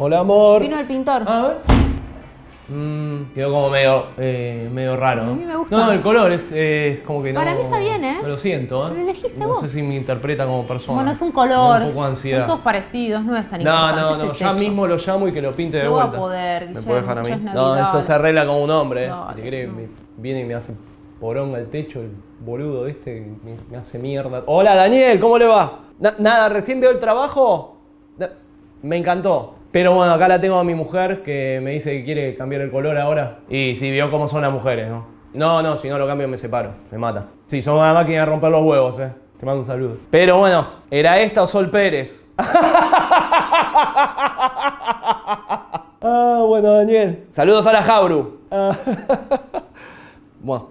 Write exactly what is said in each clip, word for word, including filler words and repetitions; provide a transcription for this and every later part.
Hola, amor. Vino el pintor. A ver. Mmm, quedó como medio, eh, medio raro, ¿no? A mí me gusta. No, el color es, eh, es como que no... Para mí está bien, ¿eh? No lo siento, ¿eh? Pero elegiste no vos. sé si me interpreta como persona. Bueno, es un Me color. da un poco de ansiedad. Son todos parecidos, no es tan No, importante. no, ese no, ya techo. mismo lo llamo y que lo pinte de No va a vuelta. poder, ¿Me Guillermo, puede dejar a mí? ya es No, Navidad. esto se arregla como un hombre, ¿eh? Dale, Si quiere, no. me viene y me hace poronga el techo, el boludo este, me, me hace mierda. Hola, Daniel, ¿cómo le va? Na- nada, recién veo el trabajo. Na- me encantó. Pero bueno, acá la tengo a mi mujer que me dice que quiere cambiar el color ahora. Y si vio cómo son las mujeres, ¿no? No, no, si no lo cambio me separo, me mata. Sí, son una máquina de romper los huevos, eh. Te mando un saludo. Pero bueno, ¿era esta o Sol Pérez? Ah, bueno, Daniel. Saludos a la Jabru. Ah. Bueno,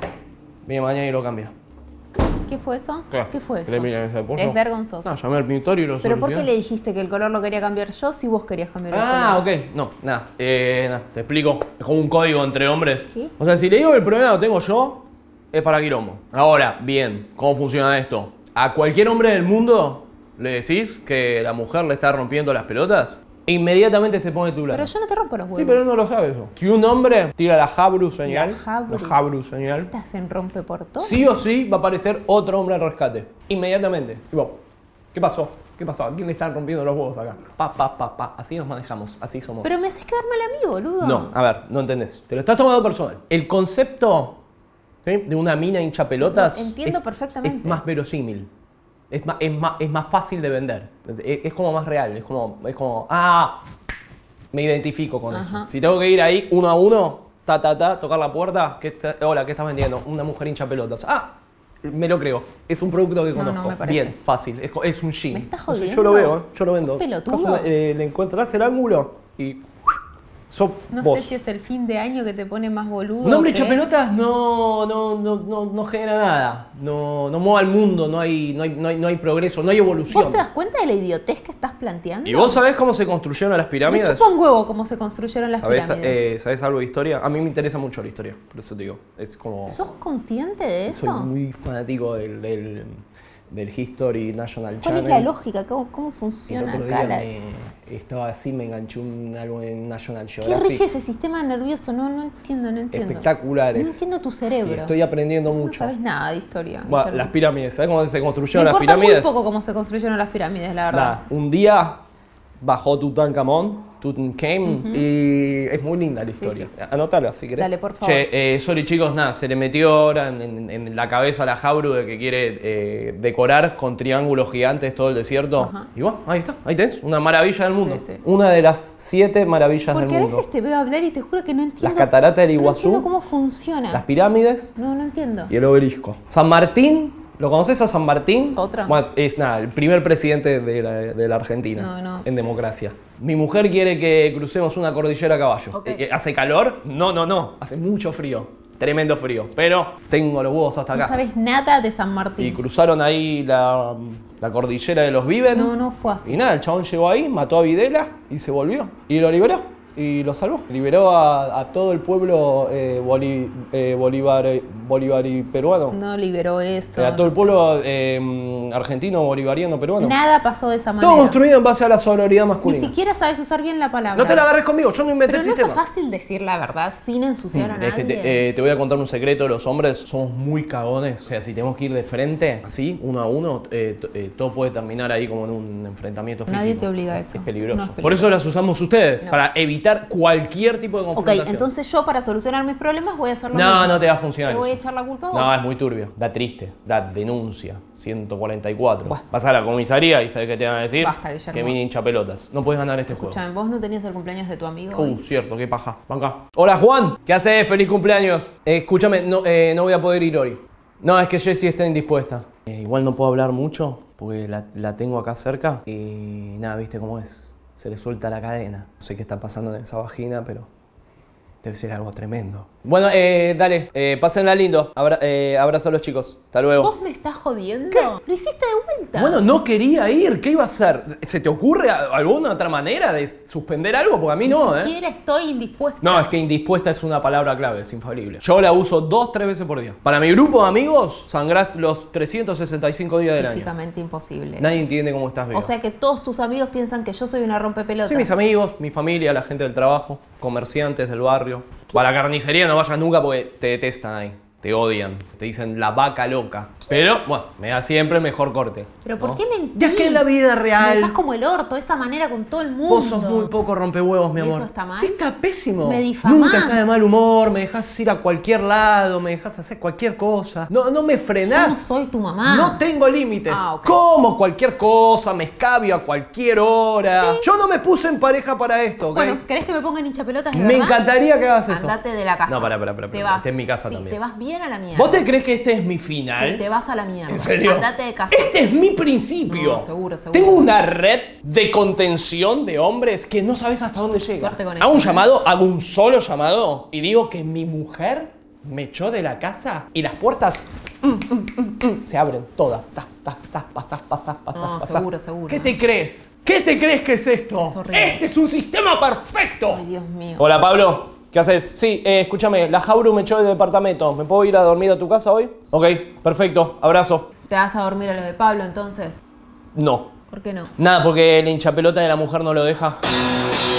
viene mañana y lo cambia. ¿Qué fue eso? ¿Qué? ¿Qué fue eso? ¿Querés milanesa de pollo? Es vergonzoso. No, llamé al pintor y lo ¿Pero por qué solucioné. le dijiste que el color lo quería cambiar yo si vos querías cambiar el Ah, color? ok. No, nada. Eh, nada, te explico. Es como un código entre hombres. ¿Qué? O sea, si le digo que el problema lo tengo yo, es para quilombo. Ahora, bien, ¿cómo funciona esto? A cualquier hombre del mundo le decís que la mujer le está rompiendo las pelotas, e inmediatamente se pone tu lado. Pero yo no te rompo los huevos. Sí, pero él no lo sabe eso. Si un hombre tira la Jabru señal, La Jabru. la Jabru señal, ¿Estás en rompe por todo? sí o sí va a aparecer otro hombre al rescate. Inmediatamente. Tipo, ¿qué pasó? ¿Qué pasó? ¿A quién le están rompiendo los huevos acá? Pa, pa, pa, pa. Así nos manejamos, así somos. Pero me haces quedar mal a mí, boludo. No, a ver, no entendés. Te lo estás tomando personal. El concepto, ¿sí?, de una mina hincha pelotas Entiendo es, perfectamente. es más verosímil. Es más, es, más, es más fácil de vender. Es, es como más real. Es como, es como, ah, me identifico con Ajá. eso. Si tengo que ir ahí uno a uno, ta, ta, ta, tocar la puerta, ¿qué está- hola, ¿qué estás vendiendo? Una mujer hincha pelotas. Ah, me lo creo. Es un producto que No, no conozco. me parece. Bien, fácil. Es, co- es un jean. ¿Me estás No sé, jodiendo? yo lo veo, ¿eh? Yo lo vendo. ¿Sos pelotudo? Coso, eh, le encontrás el ángulo y sos No vos. sé si es el fin de año que te pone más boludo. Un hombre o qué. hincha pelotas no, no, no, no, no genera nada. No, no mueve al mundo, no hay, no, hay, no, hay, no hay progreso, no hay evolución. ¿Vos te das cuenta de la idiotez que estás planteando? ¿Y vos sabés cómo se construyeron las Me pirámides? chupa un huevo cómo se construyeron las ¿Sabés, pirámides. eh, ¿Sabés algo de historia? A mí me interesa mucho la historia, por eso te digo. Es como... ¿Sos consciente de eso? Soy muy fanático del, del, del History National ¿Cuál Channel. es la lógica? ¿Cómo, cómo El funciona otro acá? día la- me, estaba así, me enganché un algo en National ¿Qué Geographic. rige ese sistema nervioso? No, no entiendo, no entiendo. Espectaculares. No entiendo tu cerebro. Y estoy aprendiendo No mucho. sabes nada de historia. Bueno, Guillermo. las pirámides, ¿sabes cómo se Me construyeron las importa muy pirámides? poco cómo se construyeron las pirámides, la verdad. Nada, un día bajó Tutankamón, Tutankhamun, y es muy linda la historia. Anótala si querés. Dale, por favor. Che, eh, sorry chicos, nada, se le metió ahora en, en- en la cabeza a la Jabru de que quiere eh, decorar con triángulos gigantes todo el desierto. Ajá. Y bueno, ahí está, ahí tenés, una maravilla del mundo. Sí, sí. Una de las siete maravillas Porque del a mundo. veces te veo hablar y te juro que no entiendo. Las cataratas del no Iguazú, entiendo cómo funciona. las pirámides No, no entiendo. y el obelisco. San Martín, ¿lo conoces a San Martín? Otra. Bueno, es nada, el primer presidente de la, de la Argentina No, no. en democracia. Mi mujer quiere que crucemos una cordillera a caballo. Ok. Eh, eh, ¿Hace calor? No, no, no. Hace mucho frío. Tremendo frío. Pero tengo los huevos hasta No acá. sabes nada de San Y Martín. cruzaron ahí la, la cordillera de los Viven. No, no fue así. Y nada, el chabón llegó ahí, mató a Videla y se volvió. Y lo liberó. Y lo salvó. Liberó a, a todo el pueblo eh, boli- eh, Bolívar, eh, Bolívar y peruano. No liberó eso. Eh, a todo el no pueblo eh, argentino, bolivariano, peruano. Nada pasó de esa manera. Todo construido en base a la sororidad Ni masculina. siquiera sabes usar bien la palabra. No te la agarres conmigo, yo no inventé Pero el no sistema. es fácil decir la verdad sin ensuciar a Es que nadie. te, eh, te voy a contar un secreto, los hombres somos muy cagones. O sea, si tenemos que ir de frente, así, uno a uno, eh, t- eh, todo puede terminar ahí como en un enfrentamiento físico. Nadie te obliga a Es eso. peligroso. No es Por peligroso. eso las usamos ustedes, No. para evitar cualquier tipo de Ok, confrontación. entonces yo para solucionar mis problemas voy a hacer lo No, mismo. no te va a funcionar Te voy a eso. echar la culpa a vos. No, es muy turbio. Da triste. Da denuncia. ciento cuarenta y cuatro. Buah. Vas a la comisaría y ¿sabes qué te van a decir? Basta, Guillermo. que mini hincha pelotas. No puedes ganar este juego. Escuchame, vos no tenías el cumpleaños de tu amigo hoy? Uh, cierto, qué paja. Banca. Hola, Juan. ¿Qué haces? Feliz cumpleaños. Eh, escúchame, no, eh, no voy a poder ir hoy. No, es que Jessie está indispuesta. Eh, igual no puedo hablar mucho porque la, la tengo acá cerca. Y nada, viste cómo es. Se le suelta la cadena. No sé qué está pasando en esa vagina, pero Debe ser algo tremendo. Bueno, eh, dale, eh, pásenla lindo. Abra eh, abrazo a los chicos. Hasta luego. ¿Vos me estás jodiendo? ¿Qué? Lo hiciste de vuelta. Bueno, no quería ir. ¿Qué iba a hacer? ¿Se te ocurre alguna otra manera de suspender algo? Porque a mí no, Ni ¿eh? siquiera estoy indispuesta. No, es que indispuesta es una palabra clave, es infalible. Yo la uso dos, tres veces por día. Para mi grupo de amigos, sangrás los trescientos sesenta y cinco días del año. Físicamente imposible. Nadie entiende cómo estás vivo. O sea que todos tus amigos piensan que yo soy una rompepelotas. Sí, mis amigos, mi familia, la gente del trabajo, comerciantes del barrio. A la carnicería no vayas nunca porque te detestan ahí. Te odian, te dicen la vaca loca. Pero, bueno, me da siempre el mejor corte. ¿Pero por ¿no? qué mentís? Ya es que en la vida Me real dejás como el orto, de esa manera con todo el mundo. vos sos muy poco rompehuevos, mi ¿Y amor. eso está mal? Sí, está pésimo. Me difamás. Nunca estás de mal humor, me dejas ir a cualquier lado, me dejas hacer cualquier cosa. No, no me frenás. Yo no soy tu mamá. No tengo límites. Ah, ok. Como cualquier cosa, me escabio a cualquier hora. ¿Sí? Yo no me puse en pareja para esto, ¿ok? Bueno, ¿querés que me ponga en hinchapelotas de Me verdad? encantaría que hagas eso. Andate de la casa. No, pará, pará, pará. Te pará. vas. Este es mi casa Sí, también. Te vas bien a la mierda. ¿Vos te crees que este es mi final? Sí, te vas a la mierda. ¿En serio? Andate de casa. Este es mi principio. No, seguro, seguro. Tengo una red de contención de hombres que no sabes hasta dónde llega. Suerte con Hago un eso. llamado, hago un solo llamado y digo que mi mujer me echó de la casa y las puertas mm, mm, mm, mm, se abren todas. Ta, ta, ta, pa, ta, pa, ta, pa, ta, No, pa, ta. seguro, seguro. ¿Qué te crees? ¿Qué te crees que es esto? Es horrible. Este es un sistema perfecto. Ay, Dios mío. Hola, Pablo. ¿Qué haces? Sí, eh, escúchame, la Jauru me echó del departamento. ¿Me puedo ir a dormir a tu casa hoy? Ok, perfecto. Abrazo. ¿Te vas a dormir a lo de Pablo entonces? No. ¿Por qué no? Nada, porque el hinchapelota de la mujer no lo deja.